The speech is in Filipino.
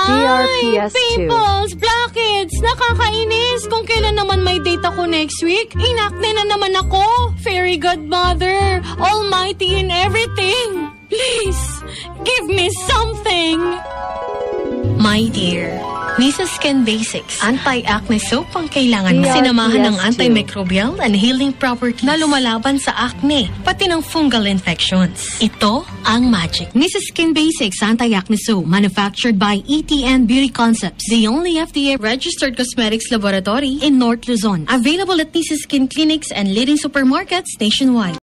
DRPS2. Pimples, blackheads, nakakainis. Kung kailan naman may date ako next week, inacne na naman ako. Fairy godmother, almighty in everything. Please, give me something. My dear, Mrs. Skin Basics, anti-acne soap ang kailangan mo. Sinamahan ng antimicrobial and healing properties na lumalaban sa acne, pati ng fungal infections. Ito ang magic. Mrs. Skin Basics anti-acne soap, manufactured by ETN Beauty Concepts, the only FDA-registered cosmetics laboratory in North Luzon. Available at Mrs. Skin clinics and leading supermarkets nationwide.